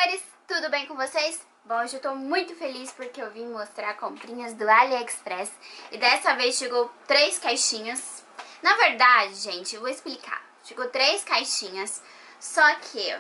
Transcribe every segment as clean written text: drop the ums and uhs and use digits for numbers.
amores, tudo bem com vocês? Bom, hoje eu tô muito feliz porque eu vim mostrar comprinhas do AliExpress e dessa vez chegou 3 caixinhas. Na verdade, gente, eu vou explicar. Chegou 3 caixinhas, só que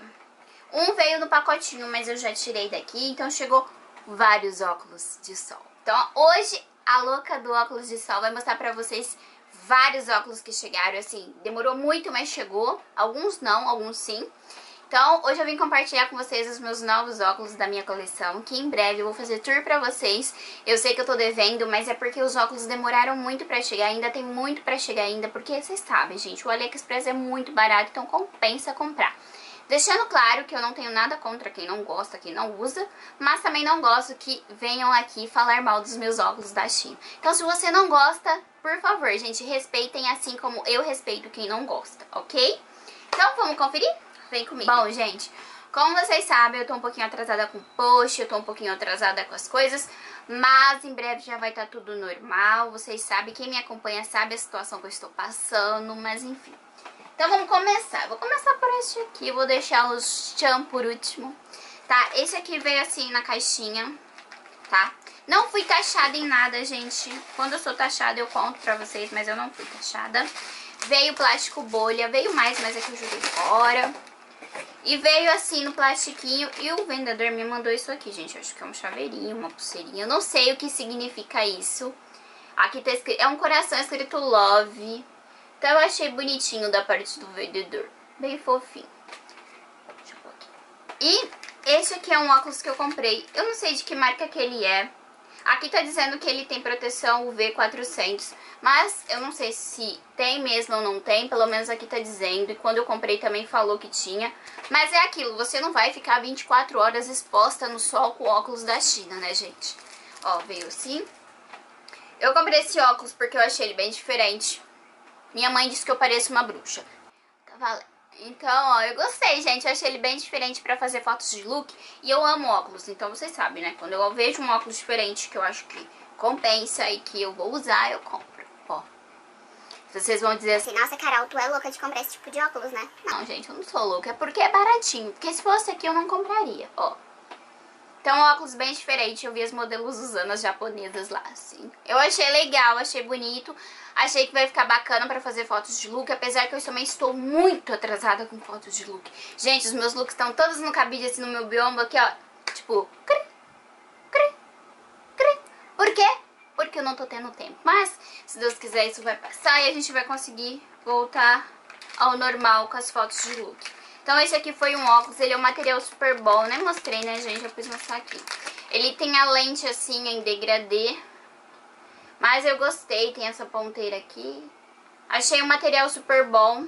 um veio no pacotinho, mas eu já tirei daqui, então chegou vários óculos de sol. Então hoje a louca do óculos de sol vai mostrar pra vocês vários óculos que chegaram, assim, demorou muito, mas chegou. Alguns não, alguns sim. Então, hoje eu vim compartilhar com vocês os meus novos óculos da minha coleção, que em breve eu vou fazer tour pra vocês. Eu sei que eu tô devendo, mas é porque os óculos demoraram muito pra chegar, ainda tem muito pra chegar ainda, porque vocês sabem, gente, o AliExpress é muito barato, então compensa comprar. Deixando claro que eu não tenho nada contra quem não gosta, quem não usa, mas também não gosto que venham aqui falar mal dos meus óculos da Shein. Então, se você não gosta, por favor, gente, respeitem assim como eu respeito quem não gosta, ok? Então, vamos conferir? Vem comigo. Bom, gente, como vocês sabem, eu tô um pouquinho atrasada com o post, eu tô um pouquinho atrasada com as coisas, mas em breve já vai estar tudo normal. Vocês sabem, quem me acompanha sabe a situação que eu estou passando, mas enfim. Então vamos começar. Vou começar por este aqui, vou deixar os tchan por último, tá? Esse aqui veio assim na caixinha, tá? Não fui taxada em nada, gente. Quando eu sou taxada eu conto pra vocês, mas eu não fui taxada. Veio plástico bolha, veio mais, mas é que eu joguei fora. E veio assim no plastiquinho e o vendedor me mandou isso aqui, gente. Eu acho que é um chaveirinho, uma pulseirinha. Eu não sei o que significa isso. Aqui tá escrito, é um coração escrito Love. Então eu achei bonitinho da parte do vendedor. Bem fofinho. Deixa eu pôr aqui. E esse aqui é um óculos que eu comprei. Eu não sei de que marca que ele é. Aqui tá dizendo que ele tem proteção UV400, mas eu não sei se tem mesmo ou não tem, pelo menos aqui tá dizendo, e quando eu comprei também falou que tinha. Mas é aquilo, você não vai ficar 24 horas exposta no sol com óculos da China, né, gente? Ó, veio assim. Eu comprei esse óculos porque eu achei ele bem diferente. Minha mãe disse que eu pareço uma bruxa. Tá valendo. Então, ó, eu gostei, gente. Eu achei ele bem diferente pra fazer fotos de look. E eu amo óculos, então vocês sabem, né? Quando eu vejo um óculos diferente que eu acho que compensa e que eu vou usar, eu compro. Ó. Vocês vão dizer assim, Nossa, Carol, tu é louca de comprar esse tipo de óculos, né? não, gente, eu não sou louca. É porque é baratinho. Porque se fosse aqui eu não compraria, ó. Então, óculos bem diferente. Eu vi as modelos usando, as japonesas lá, assim. Eu achei legal, achei bonito. Achei que vai ficar bacana pra fazer fotos de look. Apesar que eu também estou muito atrasada com fotos de look. Gente, os meus looks estão todos no cabide, assim, no meu biombo aqui, ó. Tipo, cri, cri, cri. Por quê? Porque eu não tô tendo tempo. Mas, se Deus quiser, isso vai passar e a gente vai conseguir voltar ao normal com as fotos de look. Então esse aqui foi um óculos, ele é um material super bom, nem mostrei, né, gente, eu quis mostrar aqui. Ele tem a lente assim em degradê, mas eu gostei, tem essa ponteira aqui. Achei o material super bom.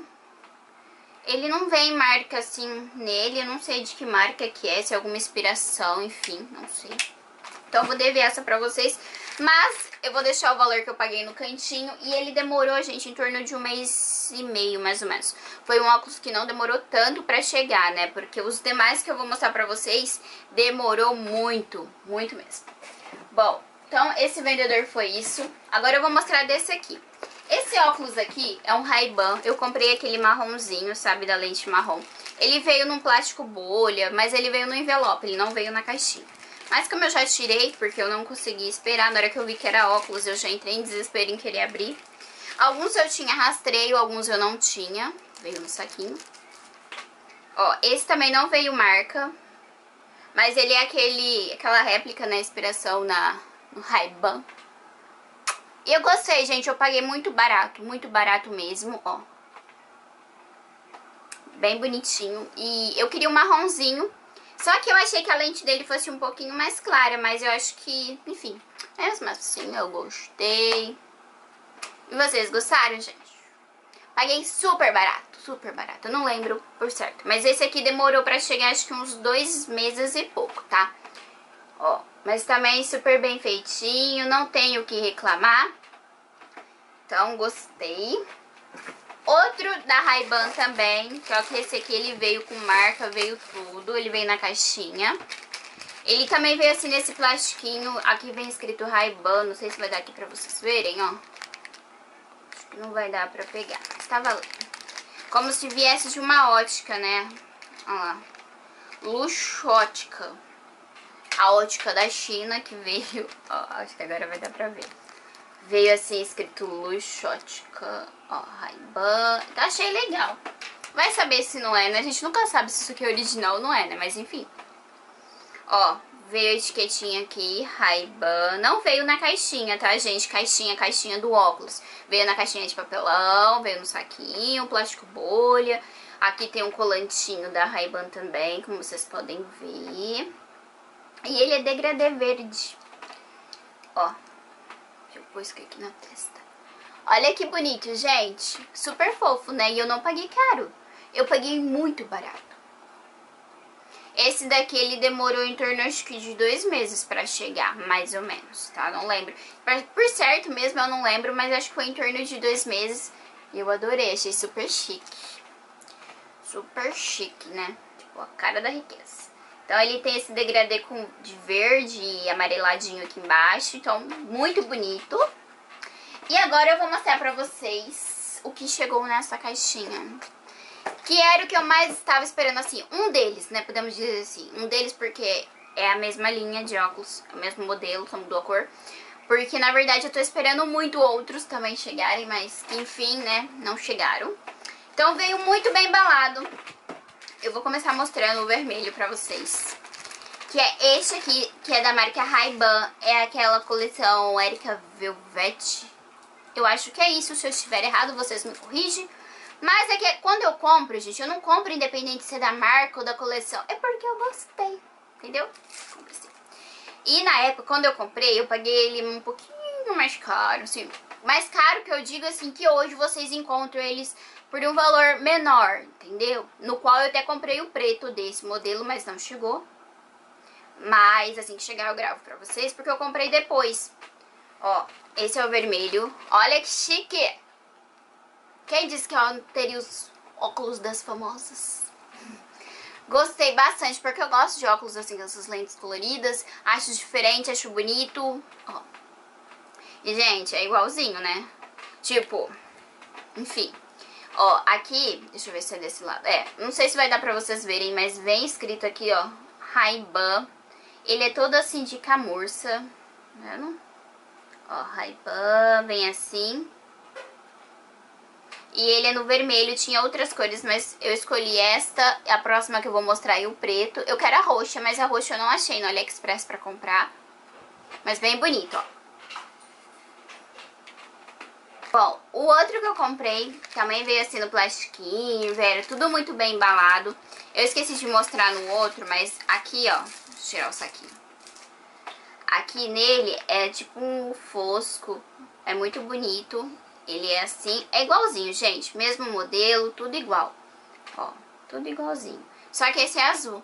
Ele não vem marca assim nele, eu não sei de que marca que é, se é alguma inspiração, enfim, não sei. Então eu vou dever essa pra vocês, mas eu vou deixar o valor que eu paguei no cantinho. E ele demorou, gente, em torno de 1,5 mês, mais ou menos. Foi um óculos que não demorou tanto pra chegar, né? Porque os demais que eu vou mostrar pra vocês demorou muito, muito mesmo. Bom, então esse vendedor foi isso. Agora eu vou mostrar desse aqui. Esse óculos aqui é um Ray-Ban. Eu comprei aquele marronzinho, sabe, da lente marrom. Ele veio num plástico bolha, mas ele veio no envelope, ele não veio na caixinha. Mas como eu já tirei, porque eu não consegui esperar, na hora que eu vi que era óculos, eu já entrei em desespero em querer abrir. Alguns eu tinha rastreio, alguns eu não tinha. Veio no saquinho. Ó, esse também não veio marca. Mas ele é aquela réplica, né, inspiração no Ray-Ban. E eu gostei, gente, eu paguei muito barato mesmo, ó. Bem bonitinho. E eu queria um marronzinho. Só que eu achei que a lente dele fosse um pouquinho mais clara, mas eu acho que, enfim, mesmo assim eu gostei. E vocês gostaram, gente? Paguei super barato, eu não lembro por certo. Mas esse aqui demorou pra chegar acho que uns 2 meses e pouco, tá? Ó, mas também super bem feitinho, não tenho o que reclamar. Então, gostei. Outro da Ray-Ban também, só que esse aqui ele veio com marca, veio tudo, ele veio na caixinha. Ele também veio assim nesse plastiquinho, aqui vem escrito Ray-Ban, não sei se vai dar aqui pra vocês verem, ó. Acho que não vai dar pra pegar, mas tá valendo. Como se viesse de uma ótica, né? Olha lá. Luxótica. A ótica da China que veio... Ó, acho que agora vai dar pra ver. Veio assim, escrito Luxótica. Ó, Ray-Ban. Achei legal. Vai saber se não é, né? A gente nunca sabe se isso aqui é original ou não é, né? Mas enfim. Ó, veio a etiquetinha aqui, Ray-Ban. Não veio na caixinha, tá, gente? Caixinha do óculos. Veio na caixinha de papelão, veio no saquinho, plástico bolha. Aqui tem um colantinho da Ray-Ban também, como vocês podem ver. E ele é degradê verde. Ó, deixa eu pôr isso aqui na testa. Olha que bonito, gente. Super fofo, né? E eu não paguei caro. Eu paguei muito barato. Esse daqui, ele demorou em torno, acho que de 2 meses pra chegar, mais ou menos, tá? Não lembro. Por certo mesmo, eu não lembro, mas acho que foi em torno de 2 meses. E eu adorei, achei super chique. Super chique, né? Tipo, a cara da riqueza. Então, ele tem esse degradê de verde e amareladinho aqui embaixo. Então, muito bonito. E agora eu vou mostrar pra vocês o que chegou nessa caixinha. Que era o que eu mais estava esperando, assim, um deles, né, podemos dizer assim. Um deles porque é a mesma linha de óculos, o mesmo modelo, só mudou a cor. Porque, na verdade, eu tô esperando muito outros também chegarem, mas, enfim, né, não chegaram. Então, veio muito bem embalado. Eu vou começar mostrando o vermelho pra vocês. Que é esse aqui, que é da marca Ray-Ban. É aquela coleção Erika Velvet. Eu acho que é isso, se eu estiver errado, vocês me corrigem. Mas é que quando eu compro, gente, eu não compro independente se é da marca ou da coleção. É porque eu gostei, entendeu? Assim. E na época, quando eu comprei, eu paguei ele um pouquinho mais caro, assim. Mais caro que eu digo, assim, que hoje vocês encontram eles por um valor menor, entendeu? No qual eu até comprei o preto desse modelo, mas não chegou. Mas assim que chegar eu gravo pra vocês, porque eu comprei depois. Ó, esse é o vermelho. Olha que chique! Quem disse que eu teria os óculos das famosas? Gostei bastante, porque eu gosto de óculos assim, com essas lentes coloridas. Acho diferente, acho bonito. Ó. E, gente, é igualzinho, né? Tipo, enfim. Ó, aqui, deixa eu ver se é desse lado. É, não sei se vai dar pra vocês verem, mas vem escrito aqui, ó, Ray-Ban. Ele é todo assim de camurça, tá vendo? Ó, Ray-Ban, vem assim. E ele é no vermelho, tinha outras cores, mas eu escolhi esta. A próxima que eu vou mostrar é o preto. Eu quero a roxa, mas a roxa eu não achei no AliExpress pra comprar. Mas bem bonito, ó. Bom, o outro que eu comprei também veio assim no plastiquinho, veio tudo muito bem embalado. Eu esqueci de mostrar no outro, mas aqui, ó, deixa eu tirar o saquinho. Aqui nele é tipo um fosco, é muito bonito. Ele é assim, é igualzinho, gente, mesmo modelo, tudo igual. Ó, tudo igualzinho. Só que esse é azul.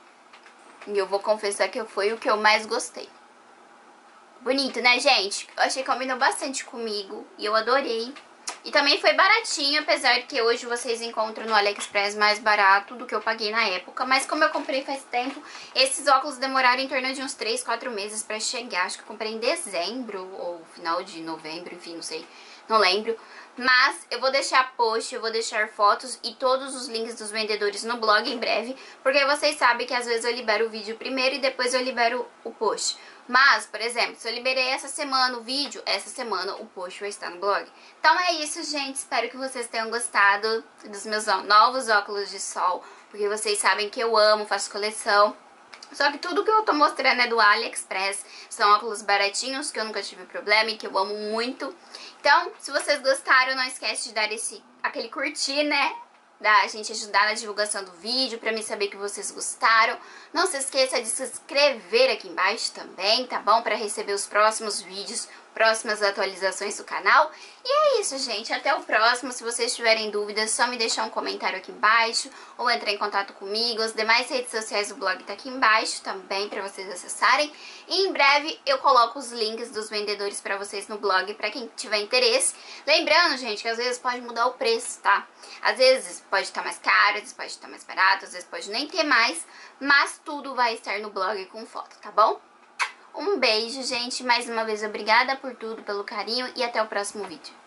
E eu vou confessar que foi o que eu mais gostei. Bonito, né, gente? Eu achei que combinou bastante comigo e eu adorei. E também foi baratinho, apesar que hoje vocês encontram no AliExpress mais barato do que eu paguei na época. Mas como eu comprei faz tempo, esses óculos demoraram em torno de uns 3, 4 meses pra chegar. Acho que eu comprei em dezembro ou final de novembro, enfim, não sei. Não lembro. Mas eu vou deixar post, eu vou deixar fotos e todos os links dos vendedores no blog em breve. Porque vocês sabem que às vezes eu libero o vídeo primeiro e depois eu libero o post. Mas, por exemplo, se eu liberei essa semana o vídeo, essa semana o post vai estar no blog. Então é isso, gente. Espero que vocês tenham gostado dos meus novos óculos de sol. Porque vocês sabem que eu amo, faço coleção. Só que tudo que eu tô mostrando é do AliExpress. São óculos baratinhos, que eu nunca tive problema e que eu amo muito. Então, se vocês gostaram, não esquece de dar aquele curtir, né? Da gente ajudar na divulgação do vídeo, pra mim saber que vocês gostaram. Não se esqueça de se inscrever aqui embaixo também, tá bom? Pra receber os próximos vídeos, próximas atualizações do canal. E é isso, gente. Até o próximo. Se vocês tiverem dúvidas, só me deixar um comentário aqui embaixo ou entrar em contato comigo. As demais redes sociais do blog tá aqui embaixo também pra vocês acessarem. E em breve eu coloco os links dos vendedores pra vocês no blog, pra quem tiver interesse. Lembrando, gente, que às vezes pode mudar o preço, tá? Às vezes pode estar mais caro, às vezes pode estar mais barato, às vezes pode nem ter mais. Mas tudo vai estar no blog com foto, tá bom? Um beijo, gente. Mais uma vez, obrigada por tudo, pelo carinho e até o próximo vídeo.